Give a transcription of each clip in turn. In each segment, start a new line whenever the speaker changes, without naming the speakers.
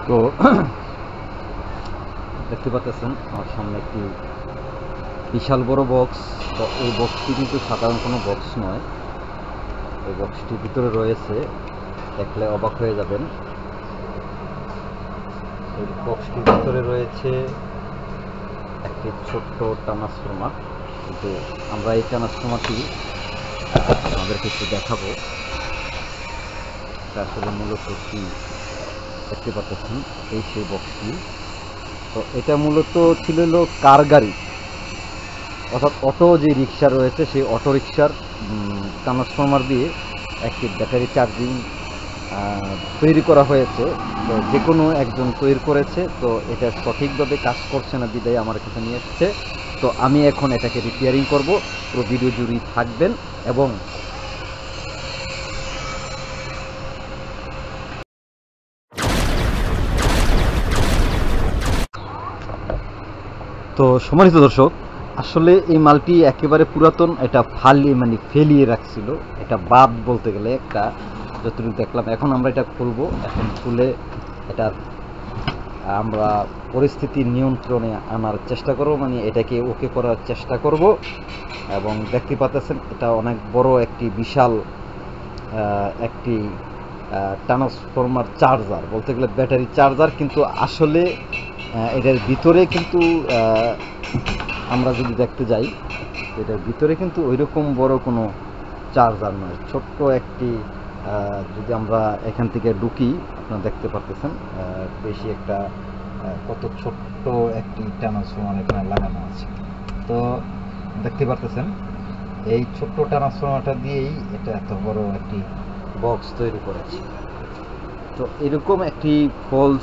তো দেখতে পাচ্ছেন আমার সামনে একটি বিশাল বড় বক্স। তো এই বক্সটি কিন্তু সাধারণ কোনো বক্স নয়। এই বক্সটির ভিতরে রয়েছে, দেখলে অবাক হয়ে যাবেন, এই বক্সটির ভিতরে রয়েছে একটি ছোট্ট ট্রান্সফর্মার। কিন্তু আমরা এই ট্রান্সফর্মারটি আমাদেরকে একটু দেখাবো এটা আসলে মূলত কি। দেখতে পাচ্ছেন এই সেই বক্সটি। তো এটা মূলত ছিল কার গাড়ি, অর্থাৎ অটো যে রিক্সা রয়েছে সেই অটো রিক্সার ট্রান্সফর্মার দিয়ে একটি ব্যাটারি চার্জিং তৈরি করা হয়েছে। তো যে কোনো একজন তৈরি করেছে, তো এটা সঠিকভাবে কাজ করছে না বিদায় আমার কাছে নিয়ে এসছে। তো আমি এখন এটাকে রিপেয়ারিং করব। পুরো ভিডিও জুড়েই থাকবেন। এবং তো সম্মানিত দর্শক, আসলে এই মালটি একেবারে পুরাতন, এটা ফেলিয়ে রাখছিল, এটা বাদ বলতে গেলে একটা, যতটুকু দেখলাম। এখন আমরা এটা খুলবো, এখন খুলে এটা আমরা পরিস্থিতি নিয়ন্ত্রণে আনার চেষ্টা করব, মানে এটাকে ওকে করার চেষ্টা করব। এবং দেখতে পাচ্ছেন এটা অনেক বড় একটি বিশাল একটি ট্রান্সফর্মার চার্জার, বলতে গেলে ব্যাটারি চার্জার। কিন্তু আসলে এটার ভিতরে কিন্তু আমরা যদি দেখতে যাই, এটার ভিতরে কিন্তু ওইরকম বড় কোনো চার্জার নয়, ছোট্ট একটি। যদি আমরা এখান থেকে ঢুকি, আপনারা দেখতে পাচ্ছেন বেশি একটা কত ছোট্ট একটি ট্রান্সফর্মার এখানে লাগানো আছে। তো দেখতে পাচ্ছেন এই ছোট্ট ট্রান্সফর্মারটা দিয়েই এটা এত বড় একটি বক্স তৈরি করেছে। তো এরকম একটি ফলস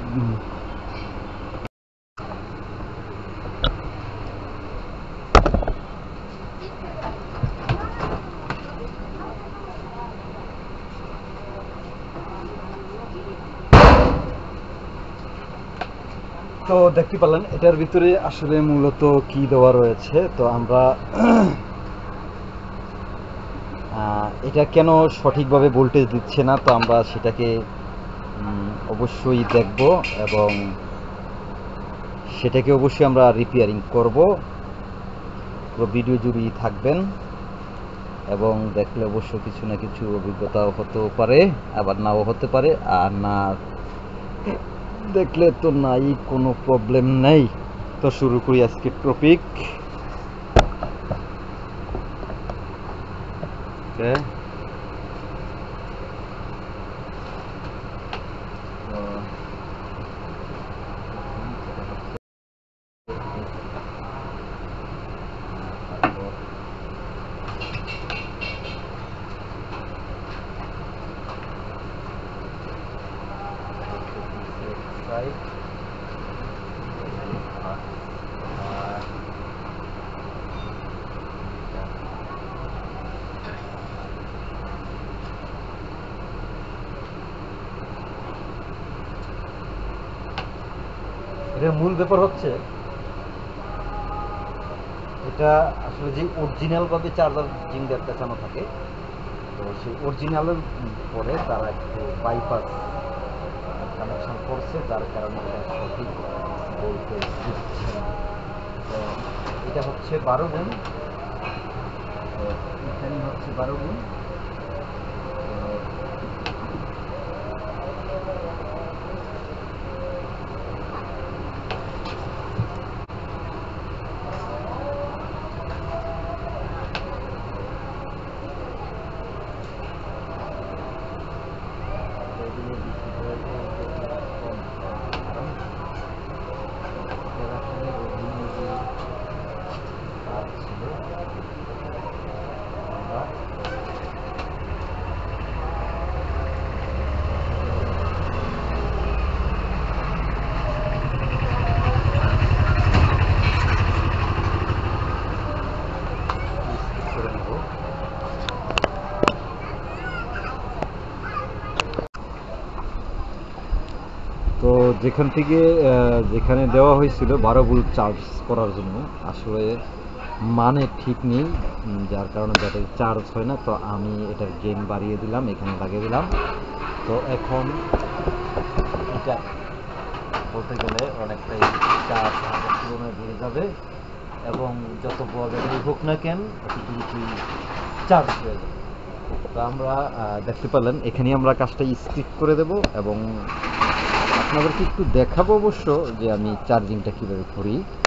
তো দেখতে পেলেন এটার ভিতরে আসলে মূলত কি দেওয়া রয়েছে। তো আমরা এটা কেন সঠিকভাবে ভোল্টেজ দিচ্ছে না, তো আমরা সেটাকে অবশ্যই দেখব এবং সেটাকে অবশ্যই আমরা রিপেয়ারিং করব। পুরো ভিডিও জুড়েই থাকবেন এবং দেখলে অবশ্য কিছু না কিছু অভিজ্ঞতাও হতেও পারে, আবার নাও হতে পারে। আর না দেখলে তো নাই, কোনো প্রবলেম নেই। তো শুরু করি আজকের টপিক। এটার মূল ব্যাপার হচ্ছে, এটা আসলে যে অরিজিনাল ভাবে চার্জার জিঙ্গার পেঁচানো থাকে, তো সেই অরিজিনালের পরে তারা একটু বাইপাস কানেকশন করছে, যার কারণে এটা সঠিক ভোল্টেজ দিচ্ছে না। তো এটা হচ্ছে 12 গুণ, তো এখানে হচ্ছে 12 গুণ। তো যেখান থেকে যেখানে দেওয়া হয়েছিল 12 ভোল্ট চার্জ করার জন্য, আসলে মানে ঠিক নেই, যার কারণে ব্যাটারি চার্জ হয় না। তো আমি এটার গেইন বাড়িয়ে দিলাম, এখানে লাগিয়ে দিলাম। তো এখন এটা বলতে গেলে অনেকটাই চার্জ আগের তুলনায় বেড়ে যাবে এবং যত বড় ব্যাটারি হোক না কেন অত দ্রুতই চার্জ হয়ে যাবে। তো আমরা দেখতে পেলেন এখানে আমরা কাজটা স্কিপ করে দেব এবং আপনাদেরকে একটু দেখাবো অবশ্য যে আমি চার্জিংটা কীভাবে করি।